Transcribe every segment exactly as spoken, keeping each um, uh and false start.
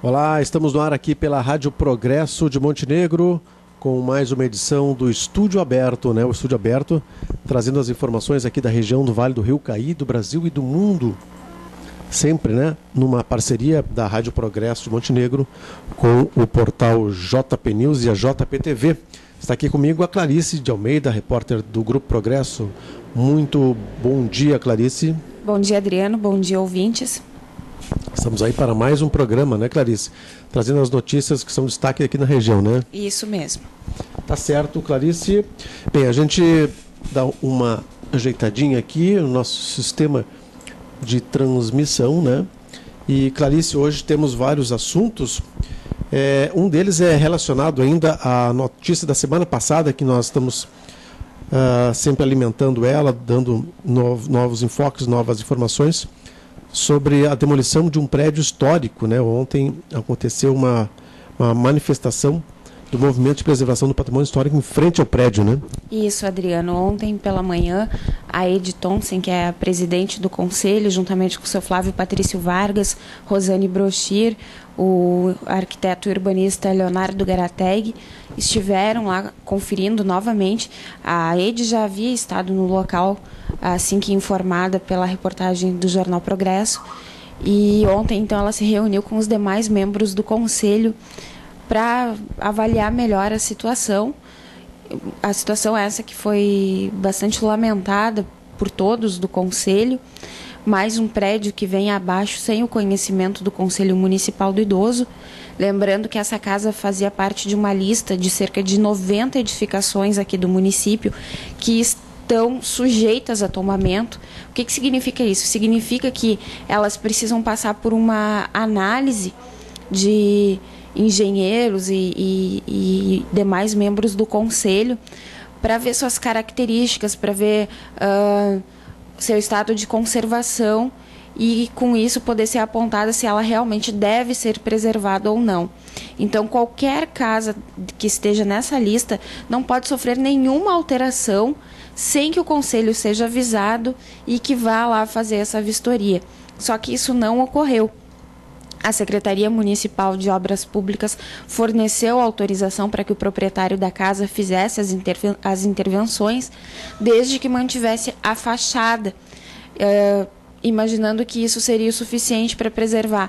Olá, estamos no ar aqui pela Rádio Progresso de Montenegro, com mais uma edição do Estúdio Aberto, né? O Estúdio Aberto, trazendo as informações aqui da região do Vale do Rio Caí, do Brasil e do mundo. Sempre, né? Numa parceria da Rádio Progresso de Montenegro com o portal J P News e a J P T V. Está aqui comigo a Clarice de Almeida, repórter do Grupo Progresso. Muito bom dia, Clarice. Bom dia, Adriano. Bom dia, ouvintes. Estamos aí para mais um programa, né, Clarice? Trazendo as notícias que são destaque aqui na região, né? Isso mesmo. Tá certo, Clarice. Bem, a gente dá uma ajeitadinha aqui no nosso sistema de transmissão, né? E, Clarice, hoje temos vários assuntos. É, um deles é relacionado ainda à notícia da semana passada, que nós estamos uh, sempre alimentando ela, dando novos, novos enfoques, novas informações sobre a demolição de um prédio histórico, né? Ontem aconteceu uma, uma manifestação do Movimento de Preservação do Patrimônio Histórico em frente ao prédio, né? Isso, Adriano. Ontem pela manhã, a Edi Thompson, que é a presidente do Conselho, juntamente com o seu Flávio Patrício Vargas, Rosane Brochir, o arquiteto urbanista Leonardo Garateg, estiveram lá conferindo novamente. A Edi já havia estado no local assim que informada pela reportagem do Jornal Progresso, e ontem então ela se reuniu com os demais membros do Conselho para avaliar melhor a situação. A situação essa que foi bastante lamentada por todos do Conselho, mais um prédio que vem abaixo sem o conhecimento do Conselho Municipal do Idoso. Lembrando que essa casa fazia parte de uma lista de cerca de noventa edificações aqui do município que estão sujeitas a tombamento. O que que significa isso? Significa que elas precisam passar por uma análise de engenheiros e, e, e demais membros do Conselho para ver suas características, para ver uh, seu estado de conservação e, com isso, poder ser apontada se ela realmente deve ser preservada ou não. Então, qualquer casa que esteja nessa lista não pode sofrer nenhuma alteração sem que o Conselho seja avisado e que vá lá fazer essa vistoria. Só que isso não ocorreu. A Secretaria Municipal de Obras Públicas forneceu autorização para que o proprietário da casa fizesse as, interven- as intervenções, desde que mantivesse a fachada, uh, imaginando que isso seria o suficiente para preservar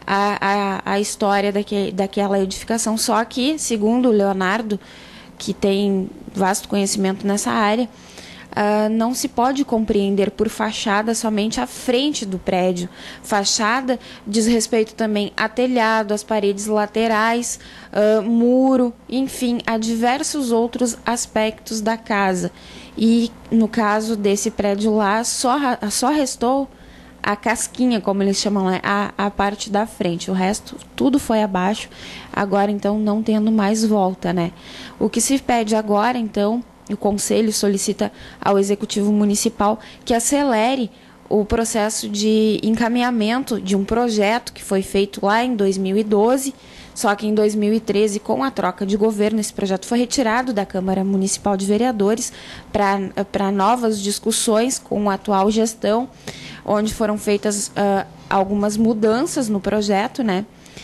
a, a, a história daque, daquela edificação. Só que, segundo o Leonardo, que tem vasto conhecimento nessa área, Uh, não se pode compreender por fachada somente a frente do prédio. Fachada diz respeito também a telhado, as paredes laterais, uh, muro, enfim, a diversos outros aspectos da casa. E no caso desse prédio lá, só, só restou a casquinha, como eles chamam lá, a, a parte da frente. O resto, tudo foi abaixo. Agora, então, não tendo mais volta, né? O que se pede agora, então, o Conselho solicita ao Executivo Municipal que acelere o processo de encaminhamento de um projeto que foi feito lá em dois mil e doze, só que em dois mil e treze, com a troca de governo, esse projeto foi retirado da Câmara Municipal de Vereadores para novas discussões com a atual gestão, onde foram feitas uh, algumas mudanças no projeto, né?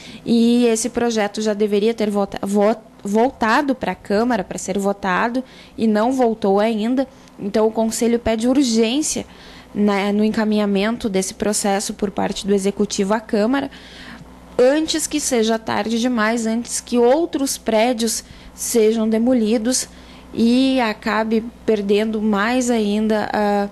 E esse projeto já deveria ter vota, vo, voltado para a Câmara para ser votado e não voltou ainda. Então, o Conselho pede urgência, né, no encaminhamento desse processo por parte do Executivo à Câmara, antes que seja tarde demais, antes que outros prédios sejam demolidos e acabe perdendo mais ainda a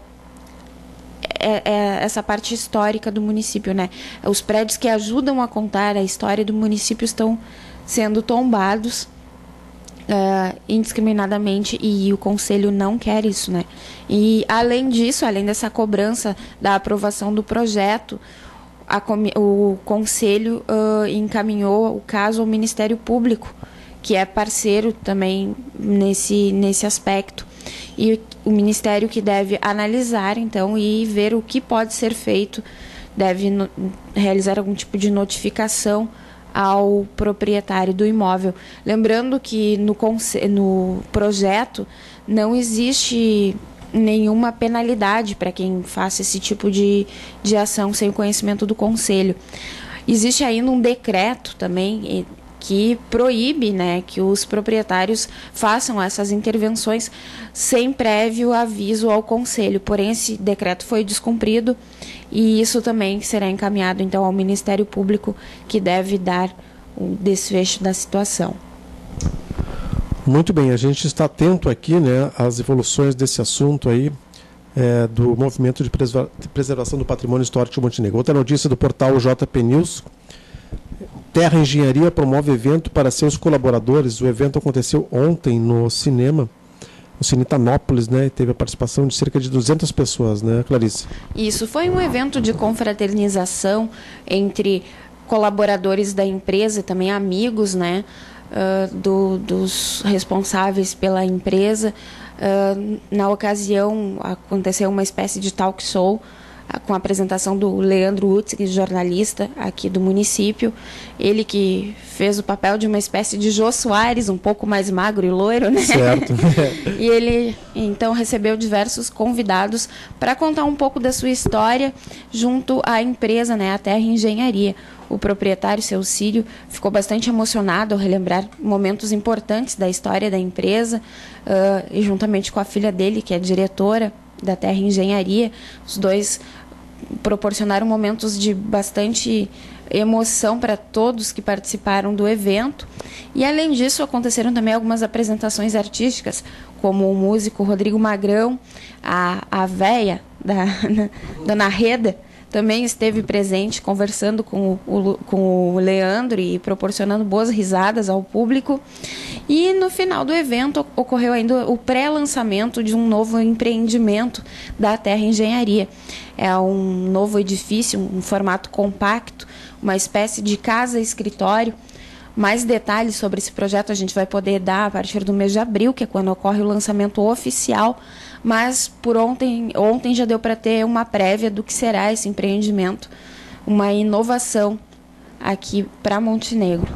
É, é essa parte histórica do município, né? Os prédios que ajudam a contar a história do município estão sendo tombados uh, indiscriminadamente, e o Conselho não quer isso, né? E, além disso, além dessa cobrança da aprovação do projeto, a, o Conselho uh, encaminhou o caso ao Ministério Público, que é parceiro também nesse, nesse aspecto. E o Ministério que deve analisar, então, e ver o que pode ser feito, deve no, realizar algum tipo de notificação ao proprietário do imóvel. Lembrando que no, no projeto não existe nenhuma penalidade para quem faça esse tipo de, de ação sem o conhecimento do Conselho. Existe ainda um decreto também que proíbe, né, que os proprietários façam essas intervenções sem prévio aviso ao Conselho. Porém, esse decreto foi descumprido e isso também será encaminhado então ao Ministério Público, que deve dar o desfecho da situação. Muito bem, a gente está atento aqui, né, às evoluções desse assunto aí, é, do movimento de preservação do patrimônio histórico de Montenegro. Outra notícia do portal J P News: Terra Engenharia promove evento para seus colaboradores. O evento aconteceu ontem no cinema, no Cine Tanópolis, né? E teve a participação de cerca de duzentas pessoas, né, Clarice? Isso, foi um evento de confraternização entre colaboradores da empresa e também amigos, né, uh, do, dos responsáveis pela empresa. Uh, na ocasião, aconteceu uma espécie de talk show com a apresentação do Leandro Utzig, jornalista aqui do município. Ele que fez o papel de uma espécie de Jô Soares, um pouco mais magro e loiro, né? Certo. E ele, então, recebeu diversos convidados para contar um pouco da sua história junto à empresa, né, a Terra Engenharia. O proprietário, seu Círio, ficou bastante emocionado ao relembrar momentos importantes da história da empresa, uh, e juntamente com a filha dele, que é diretora da Terra Engenharia, os dois proporcionaram momentos de bastante emoção para todos que participaram do evento. E além disso, aconteceram também algumas apresentações artísticas, como o músico Rodrigo Magrão, a, a véia da Dona Reda também esteve presente, conversando com o, com o Leandro e proporcionando boas risadas ao público. E no final do evento ocorreu ainda o pré-lançamento de um novo empreendimento da Terra Engenharia. É um novo edifício, um formato compacto, uma espécie de casa-escritório. Mais detalhes sobre esse projeto a gente vai poder dar a partir do mês de abril, que é quando ocorre o lançamento oficial, mas por ontem, ontem já deu para ter uma prévia do que será esse empreendimento, uma inovação aqui para Montenegro.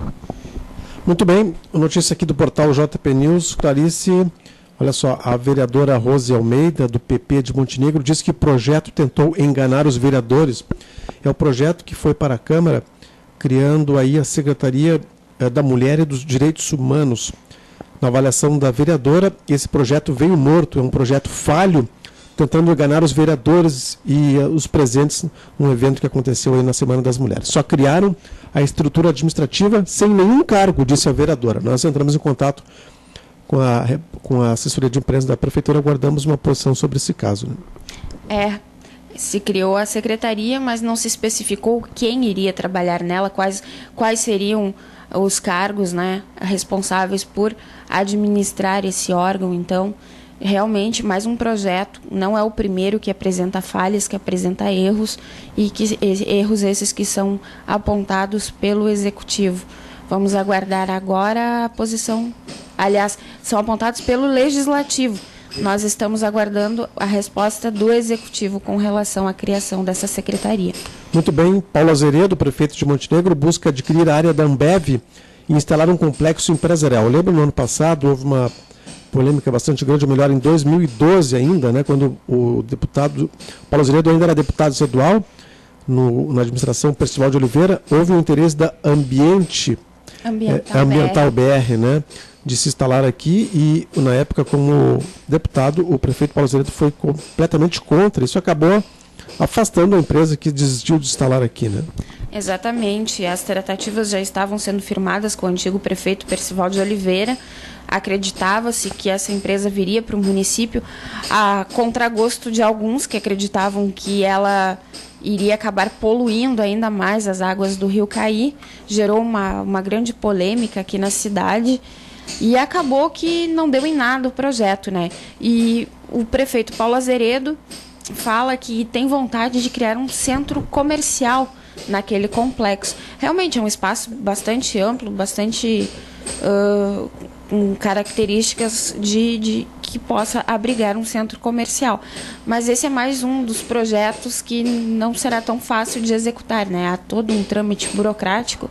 Muito bem, notícia aqui do portal J P News, Clarice. Olha só, a vereadora Rose Almeida, do P P de Montenegro, disse que o projeto tentou enganar os vereadores. É o projeto que foi para a Câmara, criando aí a Secretaria da Mulher e dos Direitos Humanos. Na avaliação da vereadora, esse projeto veio morto, é um projeto falho, tentando enganar os vereadores e uh, os presentes num evento que aconteceu aí na Semana das Mulheres. Só criaram a estrutura administrativa sem nenhum cargo, disse a vereadora. Nós entramos em contato com a, com a assessoria de imprensa da Prefeitura, aguardamos uma posição sobre esse caso. Né? É, se criou a secretaria, mas não se especificou quem iria trabalhar nela, quais, quais seriam os cargos, né, responsáveis por administrar esse órgão. Então, realmente, mais um projeto, não é o primeiro que apresenta falhas, que apresenta erros, e que erros esses que são apontados pelo Executivo. Vamos aguardar agora a posição, aliás, são apontados pelo Legislativo. Nós estamos aguardando a resposta do Executivo com relação à criação dessa secretaria. Muito bem, Paulo Azeredo, prefeito de Montenegro, busca adquirir a área da Ambev e instalar um complexo empresarial. Eu lembro no ano passado, houve uma polêmica bastante grande, ou melhor, em dois mil e doze ainda, né, quando o deputado Paulo Azeredo ainda era deputado estadual, no, na administração Percival de Oliveira, houve um interesse da Ambiente, Ambiental, é, Ambiental B R, né, de se instalar aqui, e na época, como deputado, o prefeito Paulo Azeredo foi completamente contra. Isso acabou afastando a empresa que desistiu de instalar aqui, né? Exatamente. As tratativas já estavam sendo firmadas com o antigo prefeito Percival de Oliveira. Acreditava-se que essa empresa viria para o município, a contragosto de alguns que acreditavam que ela iria acabar poluindo ainda mais as águas do Rio Caí. Gerou uma, uma grande polêmica aqui na cidade. E acabou que não deu em nada o projeto, né? E o prefeito Paulo Azeredo fala que tem vontade de criar um centro comercial naquele complexo. Realmente é um espaço bastante amplo, bastante uh, com características de, de que possa abrigar um centro comercial. Mas esse é mais um dos projetos que não será tão fácil de executar, né? Há todo um trâmite burocrático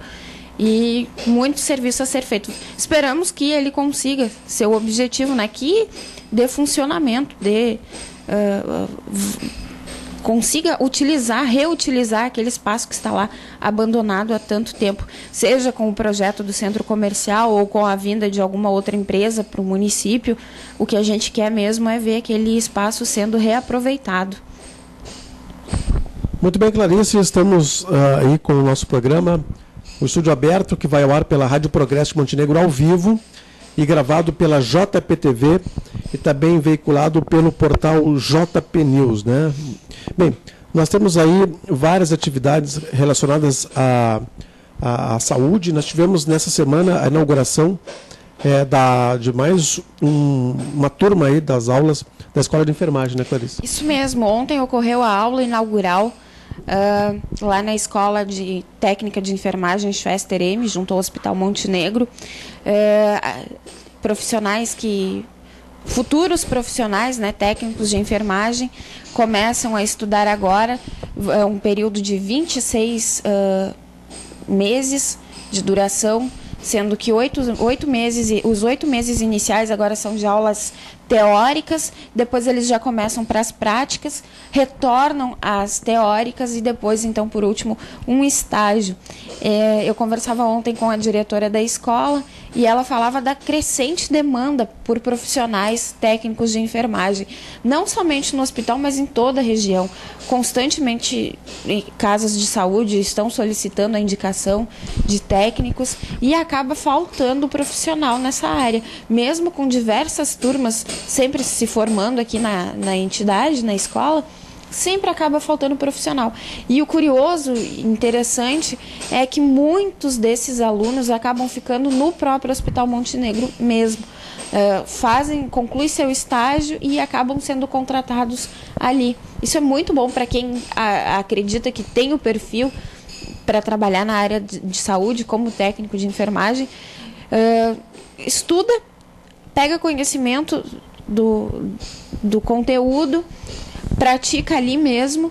e muito serviço a ser feito. Esperamos que ele consiga seu objetivo, né? Que dê funcionamento, dê uh, consiga utilizar, reutilizar aquele espaço que está lá abandonado há tanto tempo, seja com o projeto do centro comercial ou com a vinda de alguma outra empresa para o município. O que a gente quer mesmo é ver aquele espaço sendo reaproveitado. Muito bem, Clarice, estamos uh, aí com o nosso programa, o Estúdio Aberto, que vai ao ar pela Rádio Progresso de Montenegro ao vivo e gravado pela J P T V e também veiculado pelo portal J P News, né? Bem, nós temos aí várias atividades relacionadas à, à, à saúde. Nós tivemos nessa semana a inauguração é, da, de mais um, uma turma aí das aulas da Escola de Enfermagem, né, Clarice? Isso mesmo. Ontem ocorreu a aula inaugural Uh, lá na Escola de Técnica de Enfermagem Schwester M, junto ao Hospital Montenegro. Uh, profissionais que... Futuros profissionais, né, técnicos de enfermagem, começam a estudar agora, é um período de vinte e seis uh, meses de duração, sendo que oito, oito meses, os oito meses iniciais agora são de aulas teóricas, depois eles já começam para as práticas, retornam às teóricas e depois, então, por último, um estágio. É, eu conversava ontem com a diretora da escola e ela falava da crescente demanda por profissionais técnicos de enfermagem, não somente no hospital, mas em toda a região. Constantemente, casas de saúde estão solicitando a indicação de técnicos e acaba faltando profissional nessa área, mesmo com diversas turmas sempre se formando aqui na, na entidade, na escola, sempre acaba faltando profissional. E o curioso, interessante, é que muitos desses alunos acabam ficando no próprio Hospital Montenegro mesmo. Uh, fazem, concluem seu estágio e acabam sendo contratados ali. Isso é muito bom para quem a, acredita que tem o perfil para trabalhar na área de, de saúde como técnico de enfermagem. Uh, estuda, pega conhecimento do, do conteúdo, pratica ali mesmo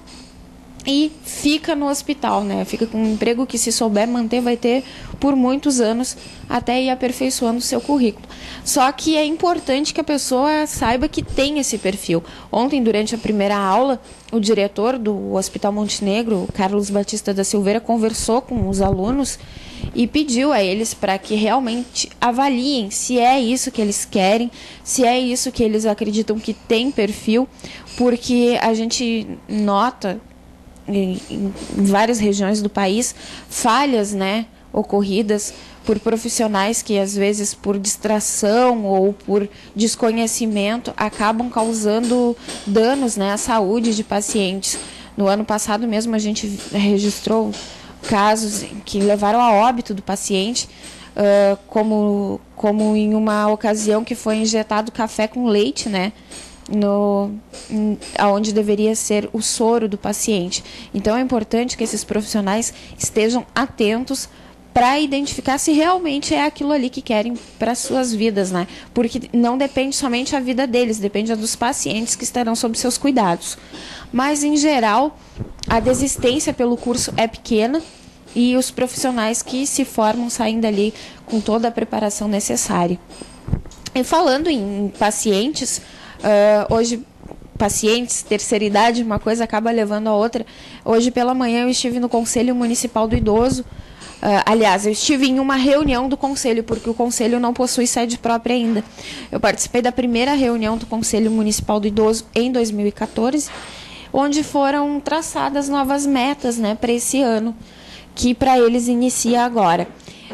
e fica no hospital, né? Fica com um emprego que, se souber manter, vai ter por muitos anos até ir aperfeiçoando o seu currículo. Só que é importante que a pessoa saiba que tem esse perfil. Ontem, durante a primeira aula, o diretor do Hospital Montenegro, Carlos Batista da Silveira, conversou com os alunos e pediu a eles para que realmente avaliem se é isso que eles querem, se é isso que eles acreditam que tem perfil, porque a gente nota em, em várias regiões do país falhas, né, ocorridas por profissionais que, às vezes, por distração ou por desconhecimento, acabam causando danos, né, à saúde de pacientes. No ano passado mesmo a gente registrou casos que levaram a óbito do paciente, uh, como, como em uma ocasião que foi injetado café com leite, né, no, em, onde deveria ser o soro do paciente. Então é importante que esses profissionais estejam atentos para identificar se realmente é aquilo ali que querem para as suas vidas, né? Porque não depende somente a vida deles, depende a dos pacientes que estarão sob seus cuidados. Mas, em geral, a desistência pelo curso é pequena e os profissionais que se formam saem dali com toda a preparação necessária. E falando em pacientes, uh, hoje... pacientes, terceira idade, uma coisa acaba levando a outra. Hoje pela manhã eu estive no Conselho Municipal do Idoso. Uh, aliás, eu estive em uma reunião do Conselho, porque o Conselho não possui sede própria ainda. Eu participei da primeira reunião do Conselho Municipal do Idoso em dois mil e quatorze, onde foram traçadas novas metas, né, para esse ano, que para eles inicia agora.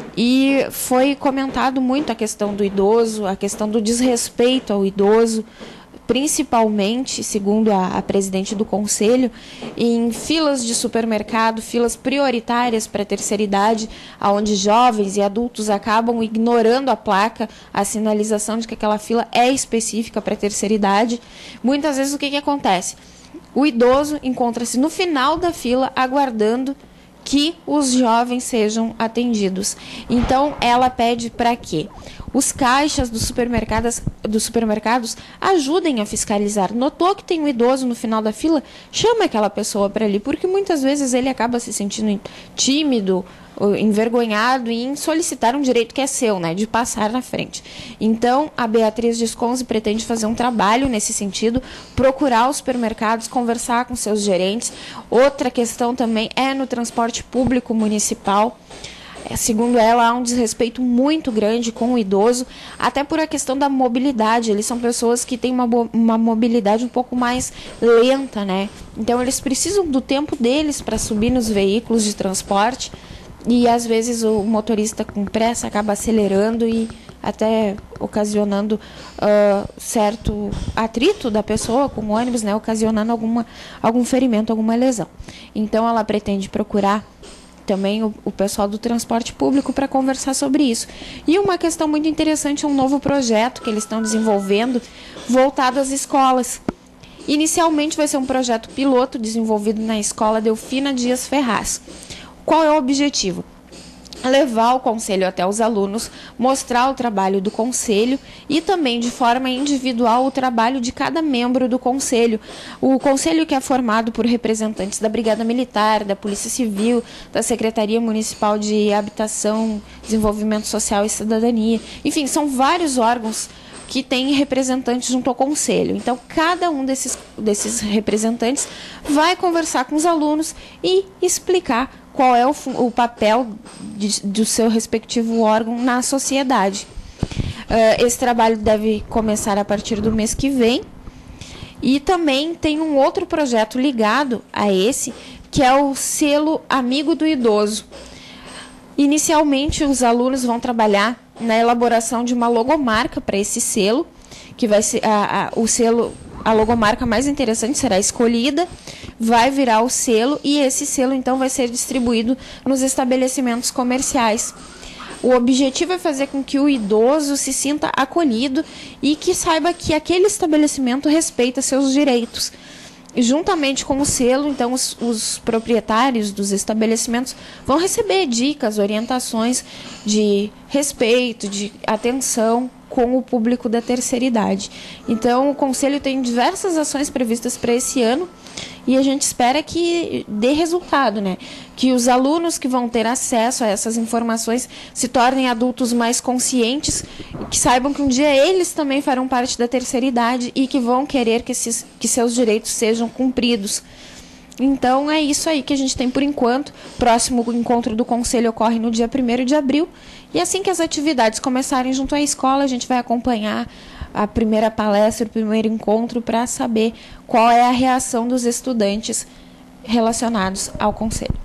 E foi comentado muito a questão do idoso, a questão do desrespeito ao idoso, principalmente, segundo a, a presidente do Conselho, em filas de supermercado, filas prioritárias para a terceira idade, onde jovens e adultos acabam ignorando a placa, a sinalização de que aquela fila é específica para a terceira idade. Muitas vezes o que, que acontece? O idoso encontra-se no final da fila aguardando que os jovens sejam atendidos. Então, ela pede para que os caixas dos supermercados, dos supermercados ajudem a fiscalizar. Notou que tem um idoso no final da fila? Chama aquela pessoa para ali, porque muitas vezes ele acaba se sentindo tímido, envergonhado em solicitar um direito que é seu, né, de passar na frente. Então, a Beatriz Desconze pretende fazer um trabalho nesse sentido, procurar os supermercados, conversar com seus gerentes. Outra questão também é no transporte público municipal. Segundo ela, há um desrespeito muito grande com o idoso, até por a questão da mobilidade. Eles são pessoas que têm uma, uma mobilidade um pouco mais lenta, né? Então, eles precisam do tempo deles para subir nos veículos de transporte. E, às vezes, o motorista com pressa acaba acelerando e até ocasionando uh, certo atrito da pessoa com o ônibus, né, ocasionando alguma, algum ferimento, alguma lesão. Então, ela pretende procurar também o, o pessoal do transporte público para conversar sobre isso. E uma questão muito interessante, um novo projeto que eles estão desenvolvendo voltado às escolas. Inicialmente vai ser um projeto piloto desenvolvido na Escola Delfina Dias Ferraz. Qual é o objetivo? Levar o conselho até os alunos, mostrar o trabalho do conselho e também de forma individual o trabalho de cada membro do conselho. O conselho que é formado por representantes da Brigada Militar, da Polícia Civil, da Secretaria Municipal de Habitação, Desenvolvimento Social e Cidadania. Enfim, são vários órgãos que têm representantes junto ao conselho. Então, cada um desses, desses representantes vai conversar com os alunos e explicar qual é o, o papel de, do seu respectivo órgão na sociedade. Uh, esse trabalho deve começar a partir do mês que vem. E também tem um outro projeto ligado a esse, que é o selo Amigo do Idoso. Inicialmente, os alunos vão trabalhar na elaboração de uma logomarca para esse selo, que vai ser a, a, o selo, a logomarca mais interessante será escolhida, vai virar o selo e esse selo então vai ser distribuído nos estabelecimentos comerciais. O objetivo é fazer com que o idoso se sinta acolhido e que saiba que aquele estabelecimento respeita seus direitos. E juntamente com o selo, então, os, os proprietários dos estabelecimentos vão receber dicas, orientações de respeito, de atenção com o público da terceira idade. Então, o Conselho tem diversas ações previstas para esse ano e a gente espera que dê resultado, né? Que os alunos que vão ter acesso a essas informações se tornem adultos mais conscientes, que saibam que um dia eles também farão parte da terceira idade e que vão querer que, esses, que seus direitos sejam cumpridos. Então, é isso aí que a gente tem por enquanto. Próximo encontro do Conselho ocorre no dia primeiro de abril. E assim que as atividades começarem junto à escola, a gente vai acompanhar a primeira palestra, o primeiro encontro, para saber qual é a reação dos estudantes relacionados ao Conselho.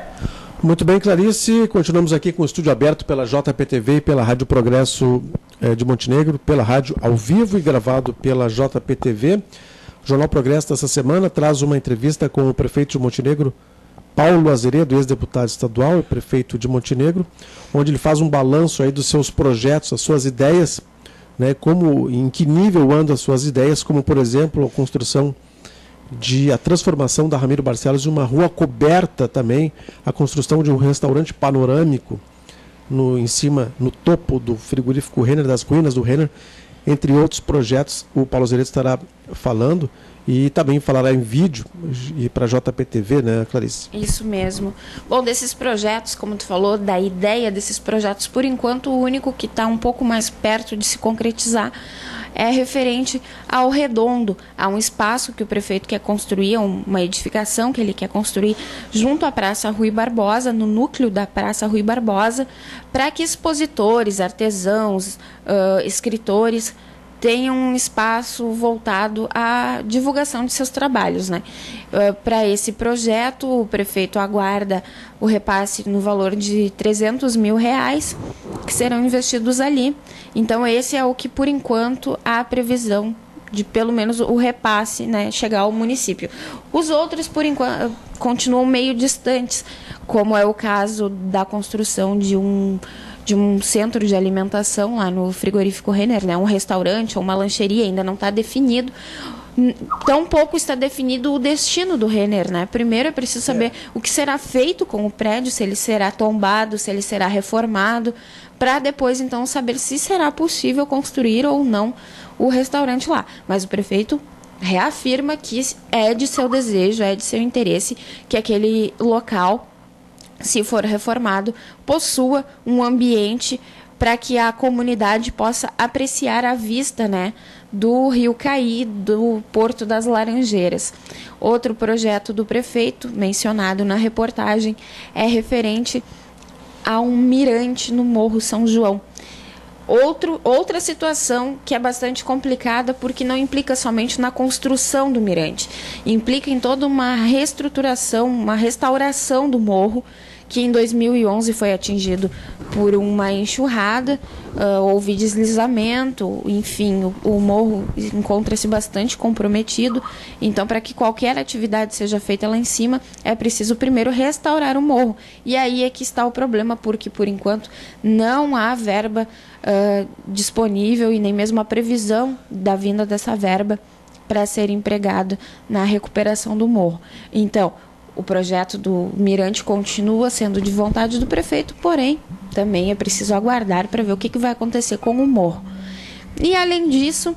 Muito bem, Clarice. Continuamos aqui com o estúdio aberto pela J P T V e pela Rádio Progresso eh, de Montenegro, pela rádio ao vivo e gravado pela J P T V. O Jornal Progresso dessa semana traz uma entrevista com o prefeito de Montenegro, Paulo Azeredo, ex-deputado estadual e prefeito de Montenegro, onde ele faz um balanço aí dos seus projetos, as suas ideias, né, como, em que nível andam as suas ideias, como, por exemplo, a construção de a transformação da Ramiro Barcelos de uma rua coberta também, a construção de um restaurante panorâmico no, em cima, no topo do frigorífico Renner, das ruínas do Renner, entre outros projetos. O Paulo Azeredo estará falando e também falará em vídeo e para a J P T V, né, Clarice? Isso mesmo. Bom, desses projetos, como tu falou, da ideia desses projetos, por enquanto o único que está um pouco mais perto de se concretizar é referente ao Redondo, a um espaço que o prefeito quer construir, uma edificação que ele quer construir junto à Praça Rui Barbosa, no núcleo da Praça Rui Barbosa, para que expositores, artesãos, uh, escritores tenham um espaço voltado à divulgação de seus trabalhos, né? Uh, para esse projeto, o prefeito aguarda o repasse no valor de trezentos mil reais que serão investidos ali. Então, esse é o que, por enquanto, há previsão de pelo menos o repasse, né, chegar ao município. Os outros, por enquanto, continuam meio distantes, como é o caso da construção de um, de um centro de alimentação lá no frigorífico Renner, né, um restaurante ou uma lancheria, ainda não está definido. Tampouco está definido o destino do Renner, né? Primeiro é preciso saber é. o que será feito com o prédio, se ele será tombado, se ele será reformado, para depois então saber se será possível construir ou não o restaurante lá. Mas o prefeito reafirma que é de seu desejo, é de seu interesse que aquele local, se for reformado, possua um ambiente para que a comunidade possa apreciar a vista, né, do Rio Caí, do Porto das Laranjeiras. Outro projeto do prefeito, mencionado na reportagem, é referente a um mirante no Morro São João. Outro, outra situação que é bastante complicada, porque não implica somente na construção do mirante, implica em toda uma reestruturação, uma restauração do morro, que em dois mil e onze foi atingido por uma enxurrada, uh, houve deslizamento, enfim, o, o morro encontra-se bastante comprometido. Então, para que qualquer atividade seja feita lá em cima, é preciso primeiro restaurar o morro. E aí é que está o problema, porque, por enquanto, não há verba uh, disponível e nem mesmo a previsão da vinda dessa verba para ser empregada na recuperação do morro. Então, o projeto do mirante continua sendo de vontade do prefeito, porém, também é preciso aguardar para ver o que, que vai acontecer com o morro. E, além disso,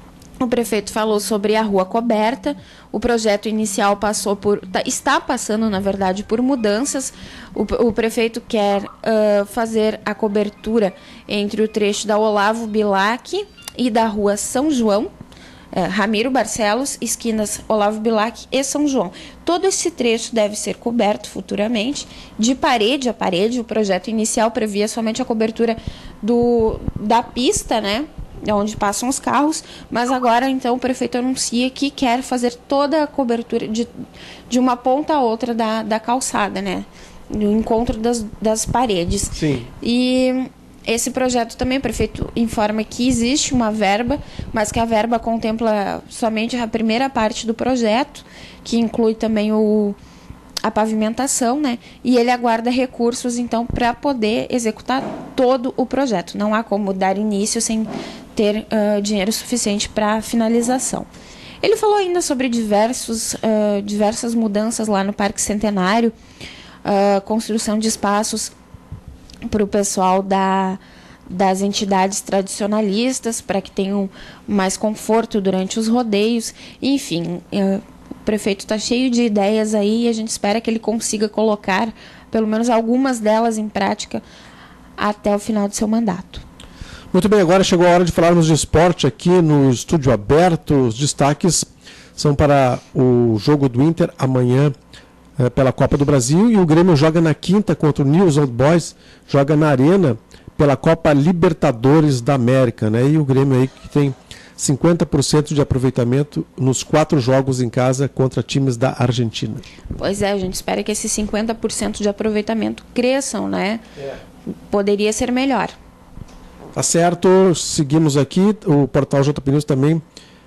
o prefeito falou sobre a rua coberta. O projeto inicial passou por, está passando, na verdade, por mudanças. O, o prefeito quer uh, fazer a cobertura entre o trecho da Olavo Bilac e da rua São João, Uh, Ramiro Barcelos, esquinas Olavo Bilac e São João. Todo esse trecho deve ser coberto futuramente, de parede a parede. O projeto inicial previa somente a cobertura do, da pista, né, onde passam os carros, mas agora, então, o prefeito anuncia que quer fazer toda a cobertura de, de uma ponta a outra da, da calçada, né, no encontro das, das paredes. Sim. E esse projeto também, o prefeito informa que existe uma verba, mas que a verba contempla somente a primeira parte do projeto, que inclui também o, a pavimentação, né? E ele aguarda recursos, então, para poder executar todo o projeto. Não há como dar início sem ter uh, dinheiro suficiente para a finalização. Ele falou ainda sobre diversos, uh, diversas mudanças lá no Parque Centenário, uh, construção de espaços para o pessoal da, das entidades tradicionalistas, para que tenham mais conforto durante os rodeios. Enfim, é, o prefeito está cheio de ideias aí e a gente espera que ele consiga colocar pelo menos algumas delas em prática até o final de seu mandato. Muito bem, agora chegou a hora de falarmos de esporte aqui no Estúdio Aberto. Os destaques são para o jogo do Inter amanhã pela Copa do Brasil, e o Grêmio joga na quinta contra o News Old Boys, joga na Arena pela Copa Libertadores da América, né? E o Grêmio aí que tem cinquenta por cento de aproveitamento nos quatro jogos em casa contra times da Argentina. Pois é, a gente espera que esses cinquenta por cento de aproveitamento cresçam, né? É. Poderia ser melhor. Tá certo, seguimos aqui, o portal J P News também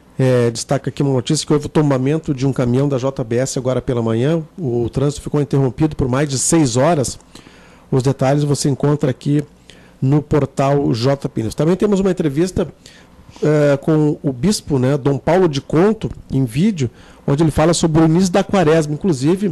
É, destaca aqui uma notícia que houve o tombamento de um caminhão da J B S agora pela manhã. O trânsito ficou interrompido por mais de seis horas. Os detalhes você encontra aqui no portal J P News. Também temos uma entrevista uh, com o bispo, né, Dom Paulo de Conto, em vídeo, onde ele fala sobre o início da quaresma. Inclusive,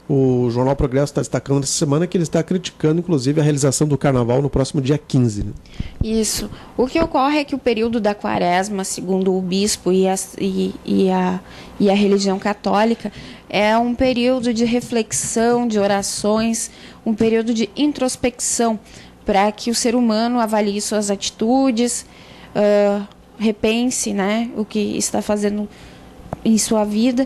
o Jornal Progresso está destacando essa semana que ele está criticando, inclusive, a realização do carnaval no próximo dia quinze. Né? Isso. O que ocorre é que o período da quaresma, segundo o bispo e a, e, e, a, e a religião católica, é um período de reflexão, de orações, um período de introspecção, para que o ser humano avalie suas atitudes, uh, repense, né, o que está fazendo em sua vida.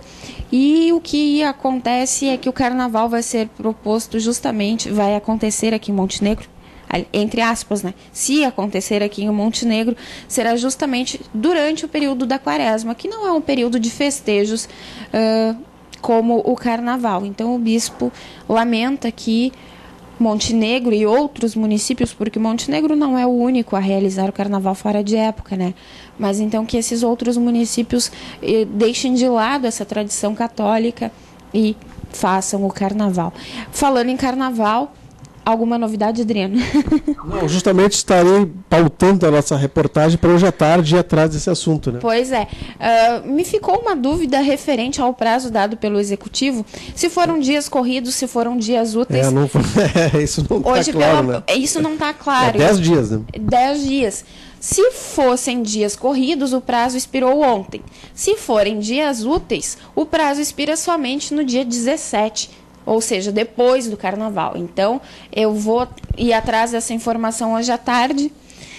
E o que acontece é que o carnaval vai ser proposto justamente, vai acontecer aqui em Montenegro, entre aspas, né? Se acontecer aqui em Montenegro, será justamente durante o período da quaresma, que não é um período de festejos uh, como o carnaval. Então o bispo lamenta que Montenegro e outros municípios, porque Montenegro não é o único a realizar o carnaval fora de época, né? Mas então que esses outros municípios eh, deixem de lado essa tradição católica e façam o carnaval. Falando em carnaval, alguma novidade, Adriano? Não, justamente estarei pautando a nossa reportagem para hoje à tarde ir atrás desse assunto, né? Pois é. Uh, me ficou uma dúvida referente ao prazo dado pelo Executivo. Se foram dias corridos, se foram dias úteis. É, não, é isso não está claro, pela, né? Isso não está claro. É dez dias, né? Dez dias. Se fossem dias corridos, o prazo expirou ontem. Se forem dias úteis, o prazo expira somente no dia dezessete. Ou seja, depois do carnaval. Então, eu vou ir atrás dessa informação hoje à tarde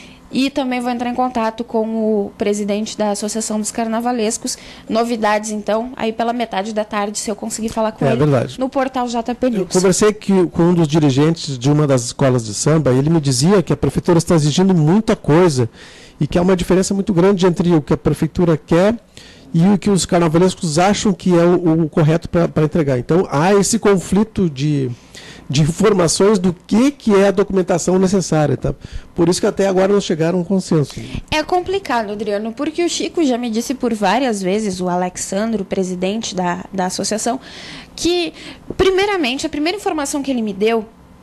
e também vou entrar em contato com o presidente da Associação dos Carnavalescos. Novidades, então, aí pela metade da tarde, se eu conseguir falar com é, ele, verdade. no portal J P News. Eu conversei que, com um dos dirigentes de uma das escolas de samba, e ele me dizia que a prefeitura está exigindo muita coisa e que há uma diferença muito grande entre o que a prefeitura quer e o que os carnavalescos acham que é o, o correto para entregar. Então, há esse conflito de, de informações do que, que é a documentação necessária. Tá? Por isso que até agora não chegaram a um consenso. É complicado, Adriano, porque o Chico já me disse por várias vezes, o Alexandre, o presidente da, da associação, que, primeiramente, a primeira informação que ele me deu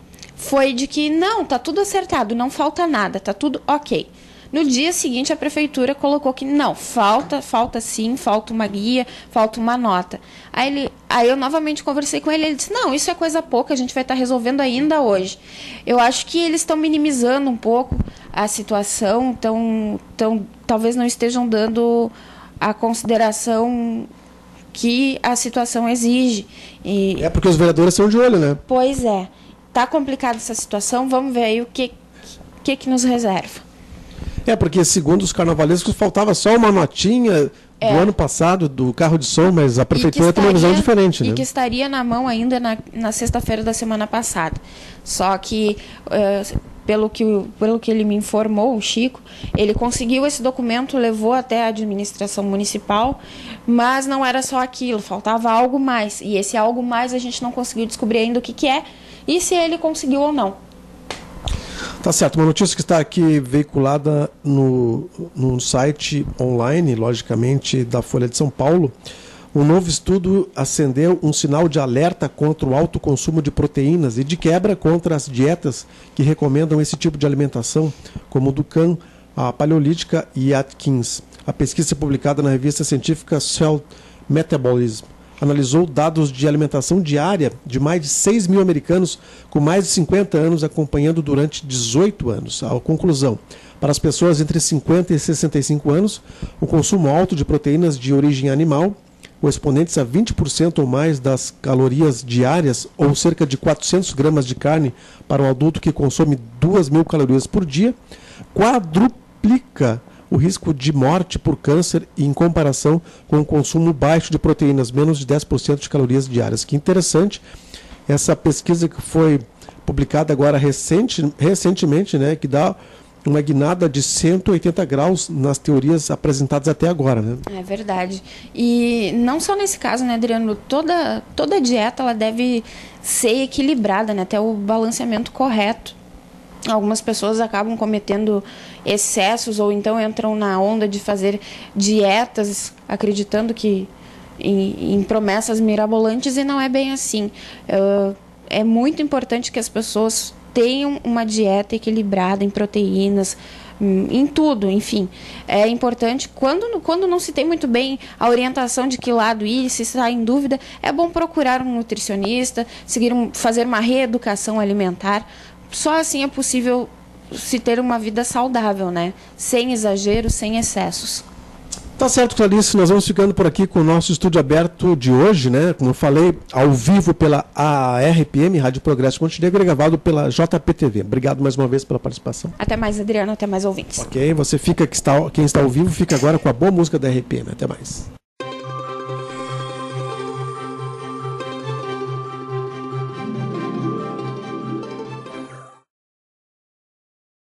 foi de que, não, tá tudo acertado, não falta nada, tá tudo ok. No dia seguinte, a prefeitura colocou que não, falta, falta sim, falta uma guia, falta uma nota. Aí, ele, aí eu novamente conversei com ele, ele disse, não, isso é coisa pouca, a gente vai estar resolvendo ainda hoje. Eu acho que eles estão minimizando um pouco a situação, tão, tão, talvez não estejam dando a consideração que a situação exige. E, é porque os vereadores estão de olho, né? Pois é, está complicada essa situação, vamos ver aí o que, que, que nos reserva. É, porque segundo os carnavalescos faltava só uma notinha é. do ano passado do carro de som, mas a prefeitura tem uma visão diferente, né? E que estaria na mão ainda na, na sexta-feira da semana passada. Só que, uh, pelo que, pelo que ele me informou, o Chico, ele conseguiu esse documento, levou até a administração municipal, mas não era só aquilo, faltava algo mais. E esse algo mais a gente não conseguiu descobrir ainda o que, que é e se ele conseguiu ou não. Tá certo, uma notícia que está aqui veiculada no, no site online, logicamente, da Folha de São Paulo. Um novo estudo acendeu um sinal de alerta contra o alto consumo de proteínas e de quebra contra as dietas que recomendam esse tipo de alimentação, como Dukan, a Paleolítica e Atkins. A pesquisa publicada na revista científica Cell Metabolism analisou dados de alimentação diária de mais de seis mil americanos com mais de cinquenta anos, acompanhando durante dezoito anos. A conclusão: para as pessoas entre cinquenta e sessenta e cinco anos, o consumo alto de proteínas de origem animal, correspondentes a vinte por cento ou mais das calorias diárias, ou cerca de quatrocentos gramas de carne para um adulto que consome duas mil calorias por dia, quadruplica o risco de morte por câncer em comparação com o consumo baixo de proteínas, menos de dez por cento de calorias diárias. Que interessante, essa pesquisa que foi publicada agora recente, recentemente, né, que dá uma guinada de cento e oitenta graus nas teorias apresentadas até agora, né? É verdade. E não só nesse caso, né, Adriano? Toda, toda dieta ela deve ser equilibrada, né, até o balanceamento correto. Algumas pessoas acabam cometendo excessos ou então entram na onda de fazer dietas acreditando que em, em promessas mirabolantes, e não é bem assim. Uh, é muito importante que as pessoas tenham uma dieta equilibrada em proteínas, em tudo, enfim. É importante, quando, quando não se tem muito bem a orientação de que lado ir, se está em dúvida, é bom procurar um nutricionista, seguir um, fazer uma reeducação alimentar. Só assim é possível se ter uma vida saudável, né? Sem exageros, sem excessos. Tá certo, Clarice, nós vamos ficando por aqui com o nosso estúdio aberto de hoje, né? Como eu falei, ao vivo pela A R P M, Rádio Progresso Montenegro, e gravado pela J P T V. Obrigado mais uma vez pela participação. Até mais, Adriano, até mais ouvintes. Ok, você fica, que está, quem está ao vivo, fica agora com a boa música da R P M. Até mais.